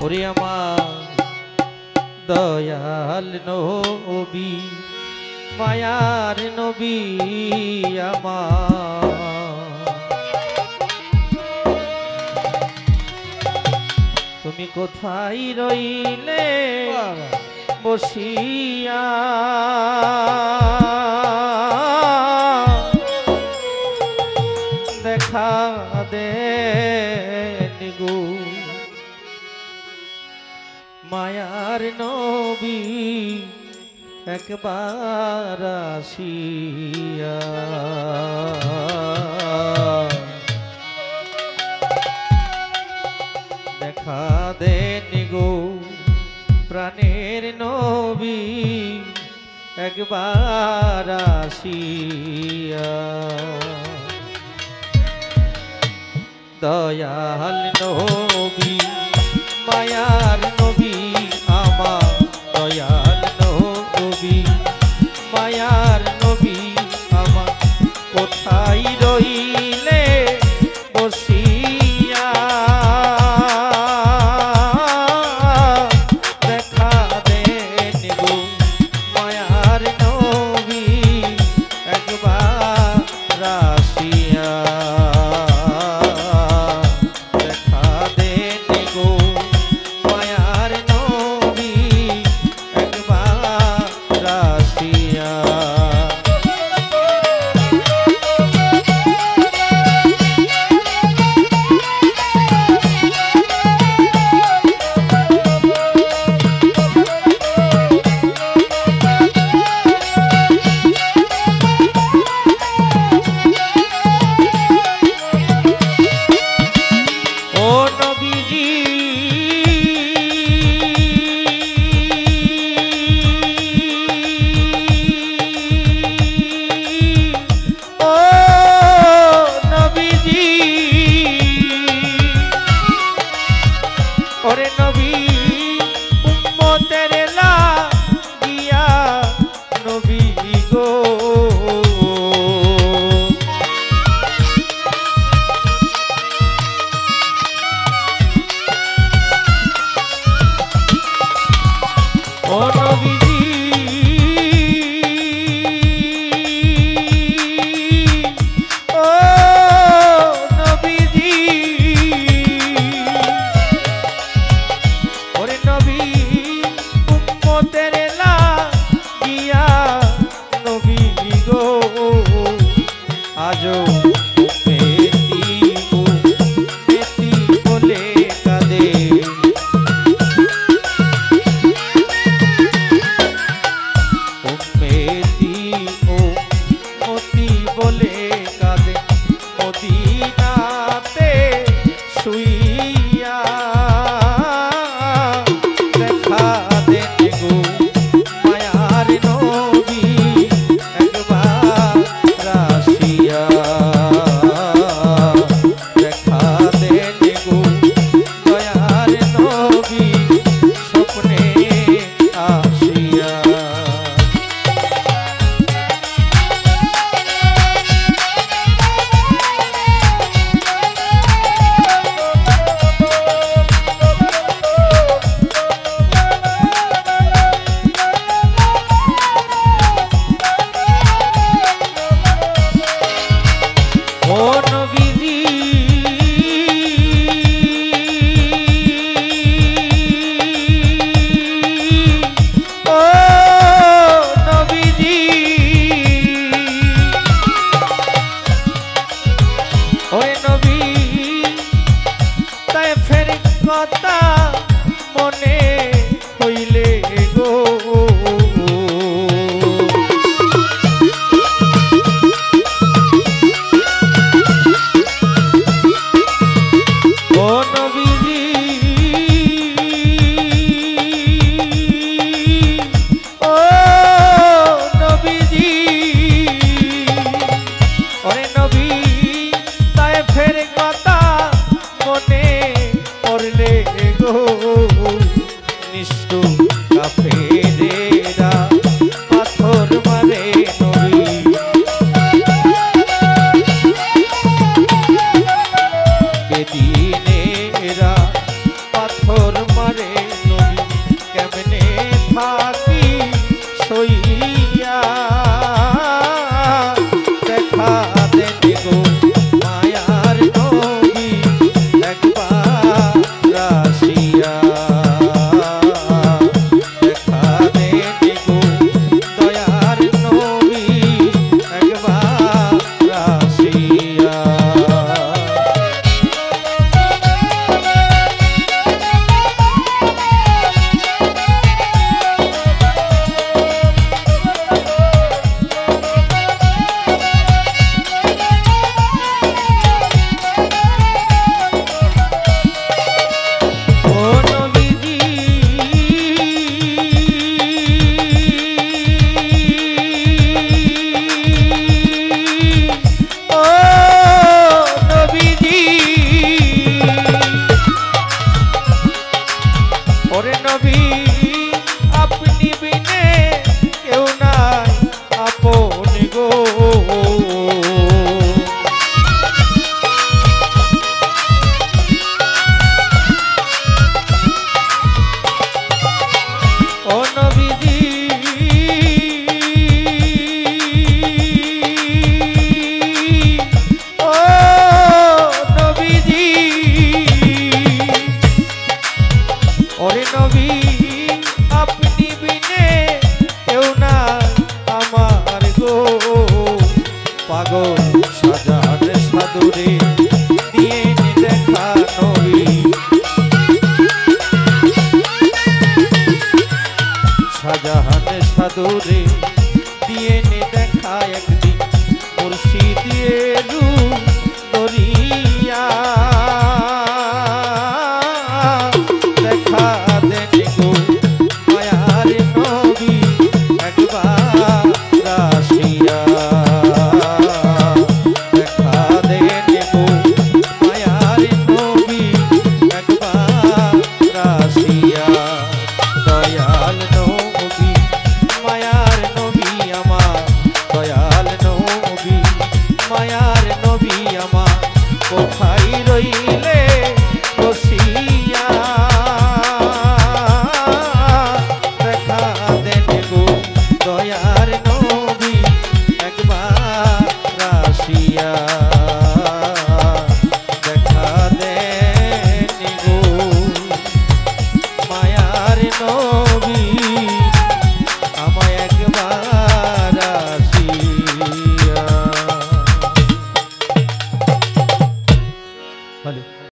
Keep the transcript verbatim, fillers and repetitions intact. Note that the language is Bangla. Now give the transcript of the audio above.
ওরে আমার দয়াল নবী মায়ার নবী আমার তুমি কোথায় রইলে বসিয়া দেখা দেন গো মায়ার নবী একবার আসিয়া দেখা দেন গো প্রাণের নবী একবার আসিয়া দয়াল নবী মায়ার নবী আমার দয়াল নবী মায়ার নবী আমার কোথায় রইলে বসিয়া দেখা দেন গো মায়ার নবী একবার আসিয়া দেখা দেন গো মায়ার নবী একবার আসিয়া ওরে নবী উম্মতের লাগিয়া নবী গো ও নবীজি ও নবীজি নবী উম্মতের লাগিয়া নবী গো আজো উম্মতি উম্মতি বলে কাঁদে উম্মতি উম্মতি বলে কাঁদে মদিনাতে শুইয়া মায়ার নবী একবার আসিয়া পাগল শাহজাহান সাধুরে দিয়ে নি দেখা নবী শাহজাহান সাধুরে দিয়ে নি দেখা একদিন মুর্শিদের রূপ দরিয়া দেখা দেন গো মায়ার নবী একবার রাশিয়া দেখা দেন গো মায়ার নবী একবার রাশিয়া দয়াল নবী মায়ার নবী আমার দয়াল নবী মায়ার নবী আমার কোথায় রইলে বসিয়া দেখা দেন গো দয়ার নবী একবার রাশিয়া দেখা দেন গো মায়ার নবী আমায় একবার রাশিয়া।